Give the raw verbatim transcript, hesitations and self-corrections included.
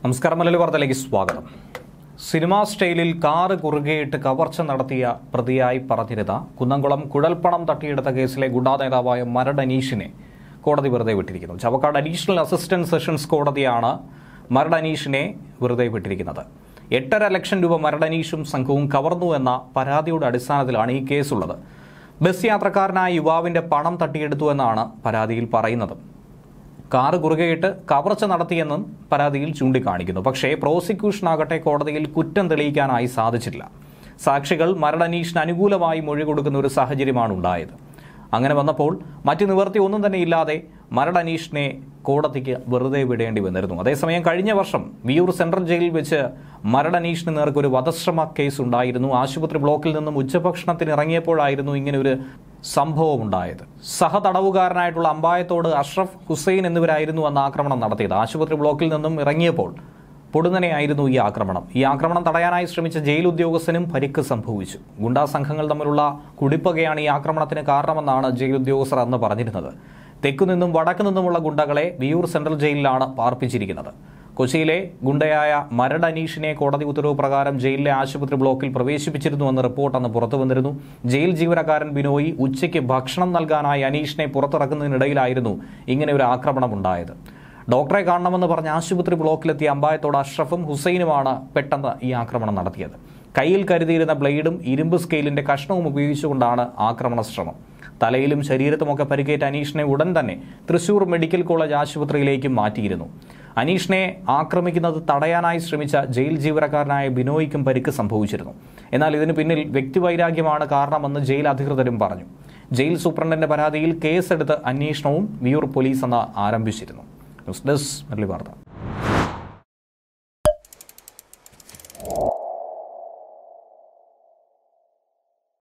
നമസ്കാരം, മലയാളി വാർത്തയിലേക്ക് സ്വാഗതം. സിനിമാ സ്റ്റൈലിൽ കാറ് കുറുകെയിട്ട് കവർച്ച നടത്തിയ പ്രതിയായി പറഞ്ഞിരുന്ന കുന്നംകുളം കുഴൽപ്പണം തട്ടിയെടുത്ത കേസിലെ ഗുണ്ടാ നേതാവായ മരട് അനീഷിനെ കോടതി വെറുതെ വിട്ടിരിക്കുന്നു. ചവക്കാട് അഡീഷണൽ അസിസ്റ്റന്റ് സെഷൻസ് കോടതിയാണ് മരട് അനീഷിനെ വെറുതെ വിട്ടിരിക്കുന്നത്. എട്ടര ലക്ഷം രൂപ മരട് അനീഷും സംഘവും കവർന്നു എന്ന പരാതിയുടെ അടിസ്ഥാനത്തിലാണ് ഈ കേസുള്ളത്. ബസ് യാത്രക്കാരനായ യുവാവിന്റെ പണം തട്ടിയെടുത്തു എന്നാണ് പരാതിയിൽ പറയുന്നത്. കാറ് കുറുകെയിട്ട് കവർച്ച നടത്തിയെന്നും പരാതിയിൽ ചൂണ്ടിക്കാണിക്കുന്നു. പക്ഷേ പ്രോസിക്യൂഷനാകട്ടെ കോടതിയിൽ കുറ്റം തെളിയിക്കാനായി സാധിച്ചില്ല. സാക്ഷികൾ മരട് അനീഷിന് അനുകൂലമായി മൊഴി കൊടുക്കുന്ന ഒരു സാഹചര്യമാണ് ഉണ്ടായത്. അങ്ങനെ വന്നപ്പോൾ മറ്റു നിവൃത്തി ഒന്നും തന്നെ ഇല്ലാതെ മരട് അനീഷിനെ കോടതിക്ക് വെറുതെ വിടേണ്ടി വന്നിരുന്നു. അതേസമയം കഴിഞ്ഞ വർഷം വിയൂർ സെൻട്രൽ ജയിലിൽ വെച്ച് മരട് അനീഷിന് നേർക്ക് ഒരു വധശ്രമ കേസ് ഉണ്ടായിരുന്നു. ആശുപത്രി ബ്ലോക്കിൽ നിന്നും ഉച്ചഭക്ഷണത്തിന് ഇറങ്ങിയപ്പോഴായിരുന്നു ഇങ്ങനൊരു സംഭവം ഉണ്ടായത്. സഹതടവുകാരനായിട്ടുള്ള അമ്പായത്തോട് അഷ്റഫ് ഹുസൈൻ എന്നിവരായിരുന്നു അന്ന് ആക്രമണം നടത്തിയത്. ആശുപത്രി ബ്ലോക്കിൽ നിന്നും ഇറങ്ങിയപ്പോൾ പൊടുന്നനെയായിരുന്നു ഈ ആക്രമണം. ഈ ആക്രമണം തടയാനായി ശ്രമിച്ച ജയിൽ ഉദ്യോഗസ്ഥനും പരിക്ക് സംഭവിച്ചു. ഗുണ്ടാ സംഘങ്ങൾ തമ്മിലുള്ള കുടിപ്പകയാണ് ഈ ആക്രമണത്തിന് കാരണമെന്നാണ് ജയിൽ ഉദ്യോഗസ്ഥർ അന്ന് പറഞ്ഞിരുന്നത്. തെക്കുനിന്നും വടക്കു നിന്നുമുള്ള ഗുണ്ടകളെ വിയൂർ സെൻട്രൽ ജയിലിലാണ് പാർപ്പിച്ചിരിക്കുന്നത്. കൊച്ചിയിലെ ഗുണ്ടയായ മരട് അനീഷിനെ കോടതി ഉത്തരവ് പ്രകാരം ജയിലിലെ ആശുപത്രി ബ്ലോക്കിൽ പ്രവേശിപ്പിച്ചിരുന്നുവെന്ന് റിപ്പോർട്ട് അന്ന് പുറത്തു വന്നിരുന്നു. ജയിൽ ജീവനക്കാരൻ ബിനോയ് ഉച്ചയ്ക്ക് ഭക്ഷണം നൽകാനായി അനീഷിനെ പുറത്തിറക്കുന്നതിനിടയിലായിരുന്നു ഇങ്ങനെ ഒരു ആക്രമണം ഉണ്ടായത്. ഡോക്ടറെ കാണണമെന്ന് പറഞ്ഞ് ആശുപത്രി ബ്ലോക്കിലെത്തിയ അമ്പായത്തോട് അഷ്റഫും ഹുസൈനുമാണ് പെട്ടെന്ന് ഈ ആക്രമണം നടത്തിയത്. കയ്യിൽ കരുതിയിരുന്ന ബ്ലേഡും ഇരുമ്പ് സ്കെയിലിന്റെ കഷ്ണവും ഉപയോഗിച്ചുകൊണ്ടാണ് ആക്രമണ ശ്രമം. തലയിലും ശരീരത്തുമൊക്കെ പരിക്കേറ്റ അനീഷിനെ ഉടൻ തന്നെ തൃശൂർ മെഡിക്കൽ കോളേജ് ആശുപത്രിയിലേക്ക് മാറ്റിയിരുന്നു. അനീഷിനെ ആക്രമിക്കുന്നത് തടയാനായി ശ്രമിച്ച ജയിൽ ജീവനക്കാരനായ ബിനോയ്ക്കും പരിക്ക് സംഭവിച്ചിരുന്നു. എന്നാൽ ഇതിന് പിന്നിൽ വ്യക്തിവൈരാഗ്യമാണ് കാരണമെന്ന് ജയിൽ അധികൃതരും പറഞ്ഞു. ജയിൽ സൂപ്രണ്ടിന്റെ പരാതിയിൽ കേസെടുത്ത് അന്വേഷണവും വിയൂർ പോലീസ് അന്ന് ആരംഭിച്ചിരുന്നു. ന്യൂസ് ഡെസ്ക് മലയാളി വാർത്ത.